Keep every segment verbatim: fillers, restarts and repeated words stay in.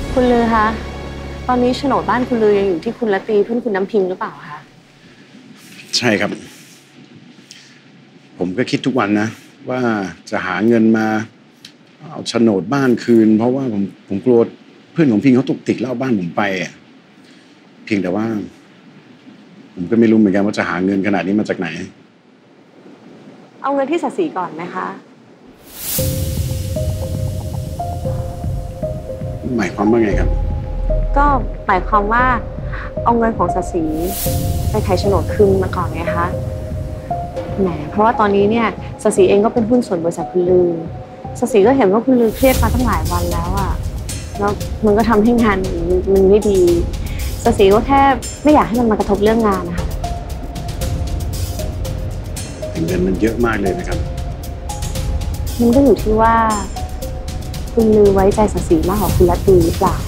คุณลือคะตอนนี้โฉนดบ้านคุณลือยังอยู่ที่คุณละตีเพื่อนคุณน้ำพิงหรือเปล่าคะใช่ครับผมก็คิดทุกวันนะว่าจะหาเงินมาเอาโฉนดบ้านคืนเพราะว่าผมผมกลัวเพื่อนของพิงเขาตุกติกแล้วเอาบ้านผมไปอ่ะเพียงแต่ว่าผมก็ไม่รู้เหมือนกันว่าจะหาเงินขนาดนี้มาจากไหนเอาเงินที่ศักดิ์ศรีก่อนไหมคะหมายความว่าไงครับก็หมายความว่าเอาเงินของศักดิ์ศรีไปไถ่โฉนดคืนมาก่อนไงคะแหมเพราะว่าตอนนี้เนี่ยศักดิ์ศรีเองก็เป็นหุ้นส่วนบริษัทคุณลือศักดิ์ศรีก็เห็นว่าคุณลือเครียดมาตั้งหลายวันแล้วอะแล้วมันก็ทำให้งานมันไม่ดีศักดิ์ศรีก็แค่ไม่อยากให้มันมากระทบเรื่องงานนะคะเงินมันเยอะมากเลยนะครับมันก็อยู่ที่ว่าคุณลือไว้ใจศักดิ์ศรีมากกว่าคุณรัตตีหรือเปล่า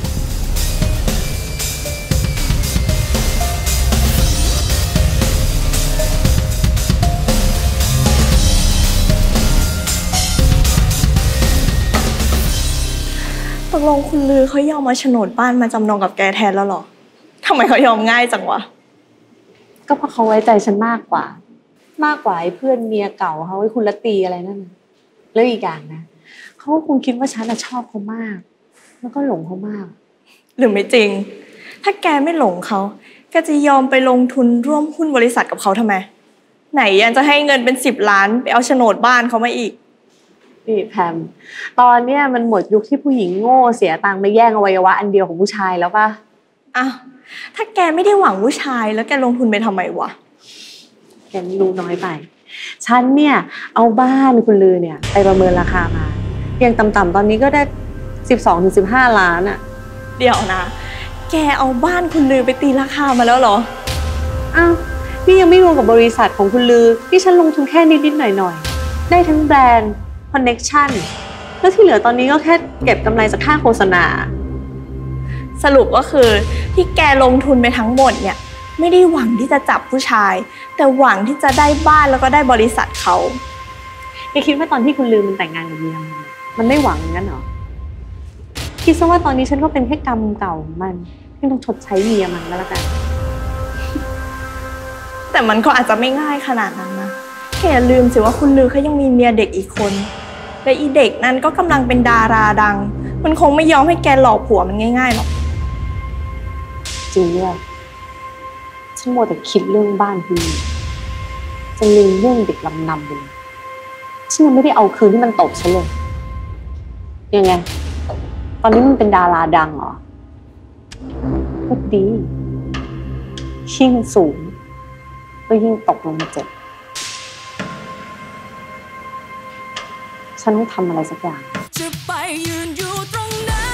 ตกลงคุณลือเขายอมมาโฉนดบ้านมาจำนองกับแกแทนแล้วหรอทำไมเขายอมง่ายจังวะก็เพราะเขาไว้ใจฉันมากกว่ามากกว่าไอ้เพื่อนเมียเก่าเขาไอ้คุณรัตตีอะไรนั่นแล้วอีกอย่างนะเขาก็คงคิดว่าฉันชอบเขามากแล้วก็หลงเขามากหรือไม่จริงถ้าแกไม่หลงเขาแกจะยอมไปลงทุนร่วมหุ้นบริษัทกับเขาทำไมไหนยังจะให้เงินเป็นสิบล้านไปเอาโฉนดบ้านเขามาอีกนี่แพมตอนเนี้ยมันหมดยุคที่ผู้หญิงโง่เสียตังค์ไปแย่งอวัยวะอันเดียวของผู้ชายแล้วป่ะอ้าวถ้าแกไม่ได้หวังผู้ชายแล้วแกลงทุนไปทำไมวะแกไม่รู้น้อยไปฉันเนี่ยเอาบ้านคุณลือเนี่ยไปประเมินราคามาอย่างต่ำๆตอนนี้ก็ได้สิบสองถึงสิบห้าล้านอะเดี๋ยวนะแกเอาบ้านคุณลือไปตีราคามาแล้วเหรออ้าวนี่ยังไม่รวมกับบริษัทของคุณลือที่ฉันลงทุนแค่นิดๆหน่อยๆได้ทั้งแบรนด์คอนเน็กชั่นแล้วที่เหลือตอนนี้ก็แค่เก็บกำไรจากค่าโฆษณาสรุปก็คือที่แกลงทุนไปทั้งหมดเนี่ยไม่ได้หวังที่จะจับผู้ชายแต่หวังที่จะได้บ้านแล้วก็ได้บริษัทเขาแกคิดว่าตอนที่คุณลือมันแต่งงานกับเมียมันไม่หวังงั้นเหรอคิดซะว่าตอนนี้ฉันก็เป็นแค่กรรมเก่าของมันที่ต้องชดใช้เมียมันก็แล้วกันแต่มันก็อาจจะไม่ง่ายขนาดนั้นนะแค่อย่าลืมสิว่าคุณลือเขายังมีเมียเด็กอีกคนและอีเด็กนั้นก็กำลังเป็นดาราดังมันคงไม่ยอมให้แกหลอกผัวมันง่ายๆหรอกจริงด้วยฉันมัวแต่คิดเรื่องบ้านคุณจะลืมเรื่องเด็กลำนำไปเลยฉันยังไม่ได้เอาคืนที่มันตบฉันเลยยังไงตอนนี้มันเป็นดาราดังเหรอก็ดียิ่งสูงก็ยิ่งตกลงมาเจ็บฉันต้องทำอะไรสักอย่างจะไปยืนอยู่ตรงนั้น